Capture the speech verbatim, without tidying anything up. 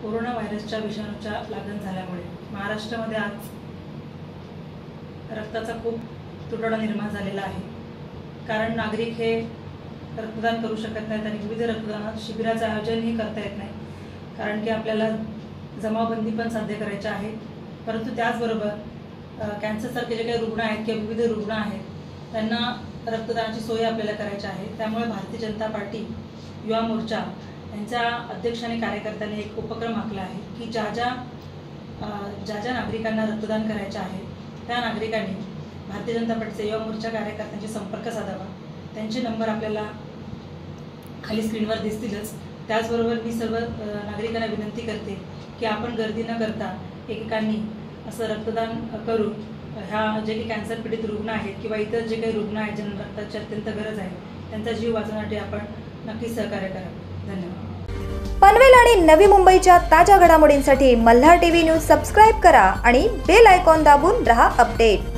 Corona व्हायरसच्या विषाणूच्या लागण झाल्यामुळे महाराष्ट्रामध्ये आज रक्ताचा खूप तुटवडा निर्माण झालेला आहे। कारण नागरिक हे रक्तदान करू शकत नाहीत आणि विविध रक्तदान शिबिराचं आयोजनही करता येत नाही, कारण की आपल्याला जमावबंदी पण साध्य करायची आहे। परंतु त्याचबरोबर कॅन्सरसारखे जे काही रुग्ण आहेत किंवा विविध रुग्ण आहेत त्यांना रक्तदानाची सोय आपल्याला करायची आहे। त्यामुळे भारतीय जनता पार्टी युवा मोर्चा यांच्या अध्यक्ष आणि कार्यकर्त्यांनी एक उपक्रम आखला आहे की ज्या ज्या ज्या ज्या नागरिकांना रक्तदान करायचे आहे त्या नागरिकांनी भारतीय जनता पार्टीचे युवा मोर्चा कार्यकर्त्यांशी संपर्क साधावा। त्यांचे नंबर आपल्याला खाली स्क्रीनवर दिसतीलच। त्याचबरोबर मी सर्व नागरिकांना विनंती करते की आपण गर्दी न करता एकेकांनी असं रक्तदान करून ह्या जे काही कॅन्सर पीडित रुग्ण आहेत किंवा इतर जे काही रुग्ण आहेत ज्यांना रक्ताची अत्यंत गरज आहे त्यांचा जीव वाचवण्यासाठी आपण नक्की सहकार्य करावे। धन्यवाद। पनवेल आणि नवी मुंबईच्या ताज्या घडामोडींसाठी मल्हार टीव्ही न्यूज सबस्क्राइब करा आणि बेल आयकॉन दाबून रहा अपडेट।